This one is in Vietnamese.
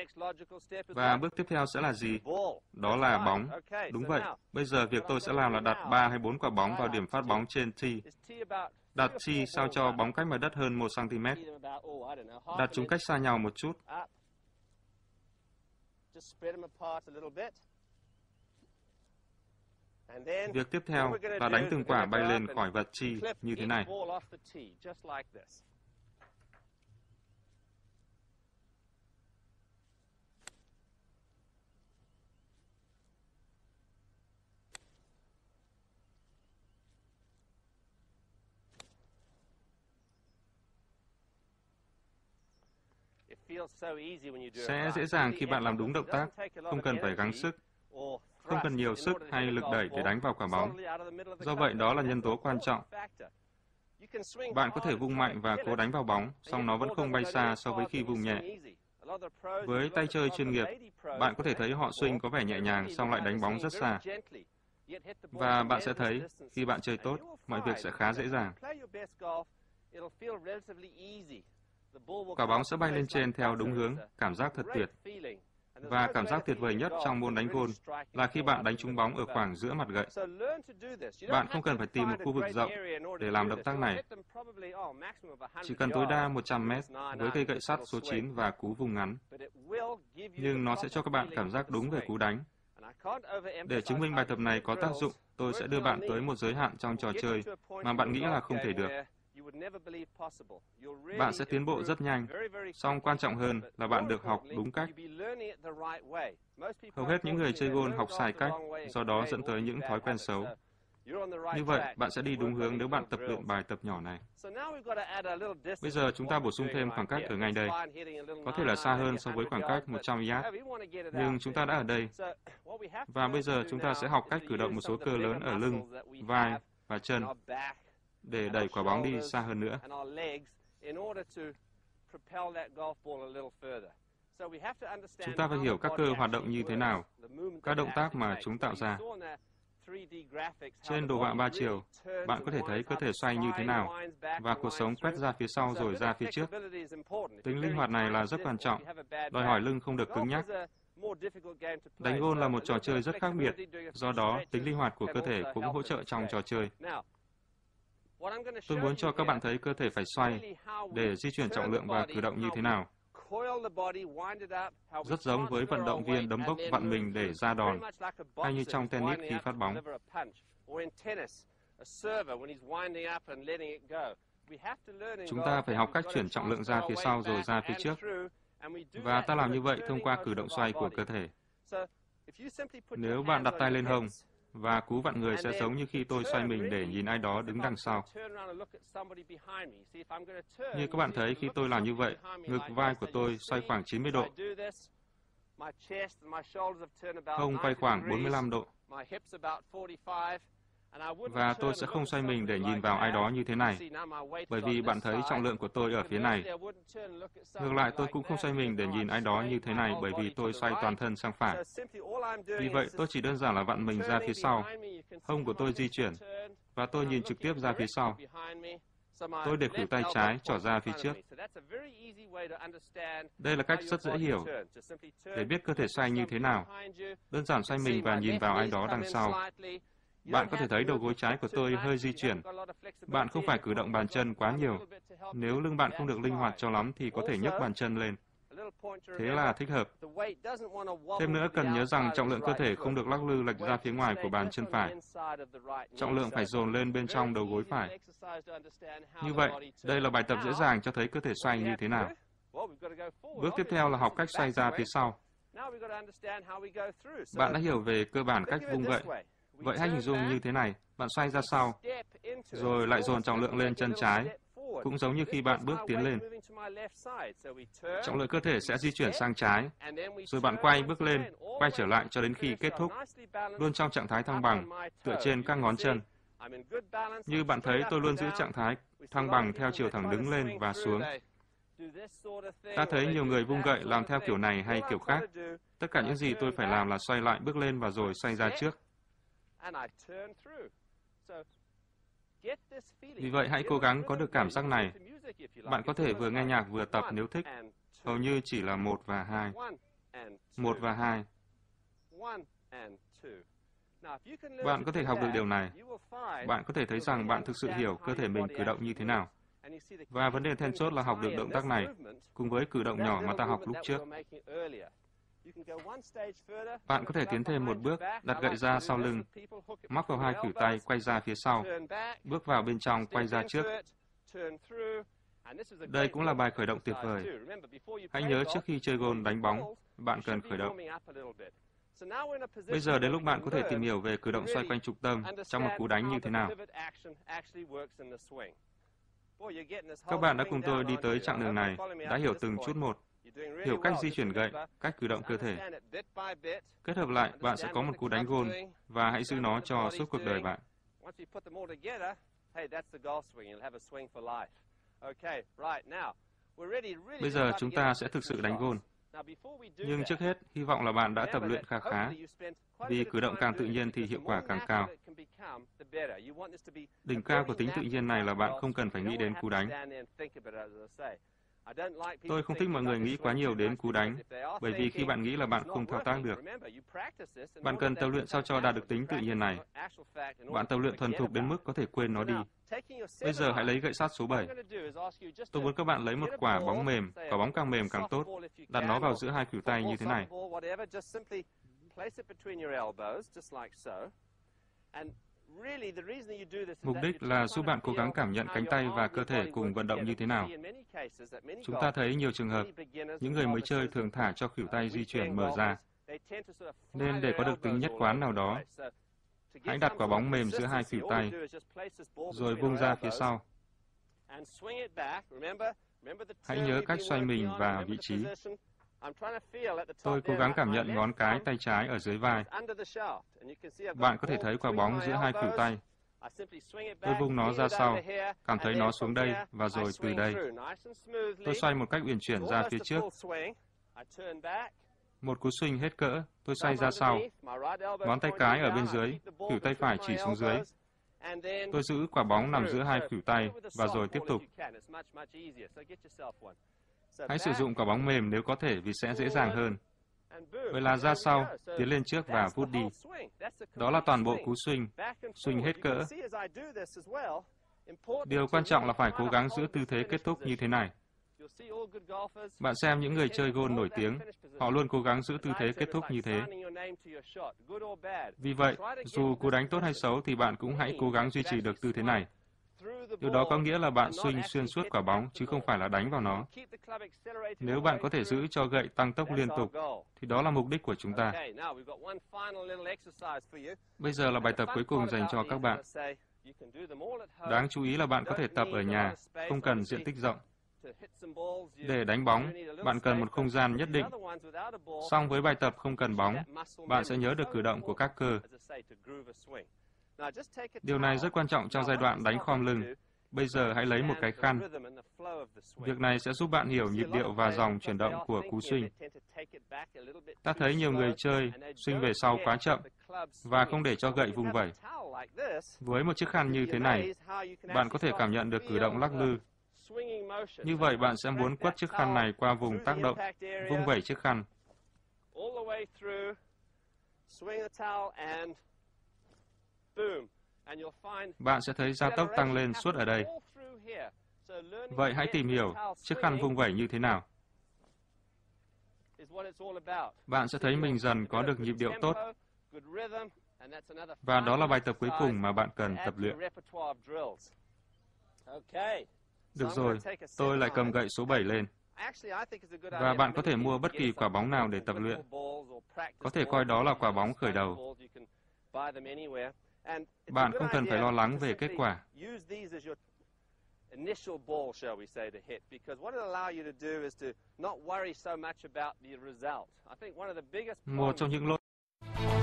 Và bước tiếp theo sẽ là gì? Đó là bóng. Đúng vậy. Bây giờ việc tôi sẽ làm là đặt 3 hay 4 quả bóng vào điểm phát bóng trên tee. Đặt tee sao cho bóng cách mặt đất hơn 1 cm. Đặt chúng cách xa nhau một chút. Việc tiếp theo là đánh từng quả bay lên khỏi vật tee như thế này. Sẽ dễ dàng khi bạn làm đúng động tác, không cần phải gắng sức, không cần nhiều sức hay lực đẩy để đánh vào quả bóng. Do vậy, đó là nhân tố quan trọng. Bạn có thể vung mạnh và cố đánh vào bóng, song nó vẫn không bay xa so với khi vung nhẹ. Với tay chơi chuyên nghiệp, bạn có thể thấy họ swing có vẻ nhẹ nhàng, song lại đánh bóng rất xa. Và bạn sẽ thấy, khi bạn chơi tốt, mọi việc sẽ khá dễ dàng. Quả bóng sẽ bay lên trên theo đúng hướng, cảm giác thật tuyệt. Và cảm giác tuyệt vời nhất trong môn đánh golf là khi bạn đánh trúng bóng ở khoảng giữa mặt gậy. Bạn không cần phải tìm một khu vực rộng để làm động tác này. Chỉ cần tối đa 100 mét với cây gậy sắt số 9 và cú vùng ngắn. Nhưng nó sẽ cho các bạn cảm giác đúng về cú đánh. Để chứng minh bài tập này có tác dụng, tôi sẽ đưa bạn tới một giới hạn trong trò chơi mà bạn nghĩ là không thể được. Bạn sẽ tiến bộ rất nhanh, song quan trọng hơn là bạn được học đúng cách. Hầu hết những người chơi golf học sai cách, do đó dẫn tới những thói quen xấu. Như vậy, bạn sẽ đi đúng hướng nếu bạn tập luyện bài tập nhỏ này. Bây giờ chúng ta bổ sung thêm khoảng cách ở ngay đây. Có thể là xa hơn so với khoảng cách 100 yard, nhưng chúng ta đã ở đây. Và bây giờ chúng ta sẽ học cách cử động một số cơ lớn ở lưng, vai và chân để đẩy quả bóng đi xa hơn nữa. Chúng ta phải hiểu các cơ hoạt động như thế nào, các động tác mà chúng tạo ra. Trên đồ họa 3 chiều, bạn có thể thấy cơ thể xoay như thế nào và cột sống quét ra phía sau rồi ra phía trước. Tính linh hoạt này là rất quan trọng, đòi hỏi lưng không được cứng nhắc. Đánh golf là một trò chơi rất khác biệt, do đó tính linh hoạt của cơ thể cũng hỗ trợ trong trò chơi. Tôi muốn cho các bạn thấy cơ thể phải xoay để di chuyển trọng lượng và cử động như thế nào. Rất giống với vận động viên đấm bốc vặn mình để ra đòn, hay như trong tennis khi phát bóng. Chúng ta phải học cách chuyển trọng lượng ra phía sau rồi ra phía trước. Và ta làm như vậy thông qua cử động xoay của cơ thể. Nếu bạn đặt tay lên hông, và cú vặn người sẽ giống như khi tôi xoay mình để nhìn ai đó đứng đằng sau. Như các bạn thấy khi tôi làm như vậy, ngực vai của tôi xoay khoảng 90 độ. Hông quay khoảng 45 độ. Và tôi sẽ không xoay mình để nhìn vào ai đó như thế này, bởi vì bạn thấy trọng lượng của tôi ở phía này. Ngược lại, tôi cũng không xoay mình để nhìn ai đó như thế này, bởi vì tôi xoay toàn thân sang phải. Vì vậy, tôi chỉ đơn giản là vặn mình ra phía sau. Hông của tôi di chuyển, và tôi nhìn trực tiếp ra phía sau. Tôi để khuỷu tay trái trỏ ra phía trước. Đây là cách rất dễ hiểu để biết cơ thể xoay như thế nào. Đơn giản xoay mình và nhìn vào ai đó đằng sau. Bạn có thể thấy đầu gối trái của tôi hơi di chuyển. Bạn không phải cử động bàn chân quá nhiều. Nếu lưng bạn không được linh hoạt cho lắm thì có thể nhấc bàn chân lên. Thế là thích hợp. Thêm nữa, cần nhớ rằng trọng lượng cơ thể không được lắc lư lệch ra phía ngoài của bàn chân phải. Trọng lượng phải dồn lên bên trong đầu gối phải. Như vậy, đây là bài tập dễ dàng cho thấy cơ thể xoay như thế nào. Bước tiếp theo là học cách xoay ra phía sau. Bạn đã hiểu về cơ bản cách vung gậy. Vậy hãy hình dung như thế này, bạn xoay ra sau, rồi lại dồn trọng lượng lên chân trái, cũng giống như khi bạn bước tiến lên. Trọng lượng cơ thể sẽ di chuyển sang trái, rồi bạn quay bước lên, quay trở lại cho đến khi kết thúc, luôn trong trạng thái thăng bằng, tựa trên các ngón chân. Như bạn thấy, tôi luôn giữ trạng thái thăng bằng theo chiều thẳng đứng lên và xuống. Ta thấy nhiều người vung gậy làm theo kiểu này hay kiểu khác. Tất cả những gì tôi phải làm là xoay lại bước lên và rồi xoay ra trước. Vì vậy, hãy cố gắng có được cảm giác này. Bạn có thể vừa nghe nhạc vừa tập nếu thích. Hầu như chỉ là 1 và 2. 1 và 2. Bạn có thể học được điều này. Bạn có thể thấy rằng bạn thực sự hiểu cơ thể mình cử động như thế nào. Và vấn đề then chốt là học được động tác này, cùng với cử động nhỏ mà ta học lúc trước. Bạn có thể tiến thêm một bước, đặt gậy ra sau lưng, móc vào hai khuỷu tay, quay ra phía sau, bước vào bên trong, quay ra trước. Đây cũng là bài khởi động tuyệt vời. Hãy nhớ trước khi chơi gôn đánh bóng, bạn cần khởi động. Bây giờ đến lúc bạn có thể tìm hiểu về cử động xoay quanh trục tâm trong một cú đánh như thế nào. Các bạn đã cùng tôi đi tới chặng đường này, đã hiểu từng chút một, hiểu cách di chuyển gậy, cách cử động cơ thể. Kết hợp lại, bạn sẽ có một cú đánh gôn và hãy giữ nó cho suốt cuộc đời bạn. Bây giờ chúng ta sẽ thực sự đánh gôn. Nhưng trước hết, hy vọng là bạn đã tập luyện khá khá, vì cử động càng tự nhiên thì hiệu quả càng cao. Đỉnh cao của tính tự nhiên này là bạn không cần phải nghĩ đến cú đánh. Tôi không thích mọi người nghĩ quá nhiều đến cú đánh, bởi vì khi bạn nghĩ là bạn không thao tác được. Bạn cần tập luyện sao cho đạt được tính tự nhiên này. Bạn tập luyện thuần thục đến mức có thể quên nó đi. Bây giờ hãy lấy gậy sắt số 7. Tôi muốn các bạn lấy một quả bóng mềm, quả bóng càng mềm càng tốt, đặt nó vào giữa hai khuỷu tay như thế này. Mục đích là giúp bạn cố gắng cảm nhận cánh tay và cơ thể cùng vận động như thế nào. Chúng ta thấy nhiều trường hợp, những người mới chơi thường thả cho khuỷu tay di chuyển mở ra. Nên để có được tính nhất quán nào đó, hãy đặt quả bóng mềm giữa hai khuỷu tay, rồi vung ra phía sau. Hãy nhớ cách xoay mình và vị trí. Tôi cố gắng cảm nhận ngón cái tay trái ở dưới vai. Bạn có thể thấy quả bóng giữa hai khuỷu tay. Tôi vung nó ra sau, cảm thấy nó xuống đây và rồi từ đây. Tôi xoay một cách uyển chuyển ra phía trước. Một cú swing hết cỡ, tôi xoay ra sau. Ngón tay cái ở bên dưới, khuỷu tay phải chỉ xuống dưới. Tôi giữ quả bóng nằm giữa hai khuỷu tay và rồi tiếp tục. Hãy sử dụng quả bóng mềm nếu có thể vì sẽ dễ dàng hơn. Vậy là ra sau, tiến lên trước và vút đi. Đó là toàn bộ cú swing, swing hết cỡ. Điều quan trọng là phải cố gắng giữ tư thế kết thúc như thế này. Bạn xem những người chơi gôn nổi tiếng, họ luôn cố gắng giữ tư thế kết thúc như thế. Vì vậy, dù cú đánh tốt hay xấu thì bạn cũng hãy cố gắng duy trì được tư thế này. Điều đó có nghĩa là bạn swing xuyên suốt quả bóng, chứ không phải là đánh vào nó. Nếu bạn có thể giữ cho gậy tăng tốc liên tục, thì đó là mục đích của chúng ta. Bây giờ là bài tập cuối cùng dành cho các bạn. Đáng chú ý là bạn có thể tập ở nhà, không cần diện tích rộng. Để đánh bóng, bạn cần một không gian nhất định. Song với bài tập không cần bóng, bạn sẽ nhớ được cử động của các cơ. Điều này rất quan trọng trong giai đoạn đánh khom lưng. Bây giờ hãy lấy một cái khăn. Việc này sẽ giúp bạn hiểu nhịp điệu và dòng chuyển động của cú swing. Ta thấy nhiều người chơi swing về sau quá chậm và không để cho gậy vung vẩy. Với một chiếc khăn như thế này, bạn có thể cảm nhận được cử động lắc lư. Như vậy bạn sẽ muốn quất chiếc khăn này qua vùng tác động, vung vẩy chiếc khăn. Bạn sẽ thấy gia tốc tăng lên suốt ở đây. Vậy hãy tìm hiểu chiếc khăn vung vẩy như thế nào. Bạn sẽ thấy mình dần có được nhịp điệu tốt. Và đó là bài tập cuối cùng mà bạn cần tập luyện. Được rồi, tôi lại cầm gậy số 7 lên. Và bạn có thể mua bất kỳ quả bóng nào để tập luyện. Có thể coi đó là quả bóng khởi đầu. Bạn không cần phải lo lắng về kết quả. Một trong những lỗi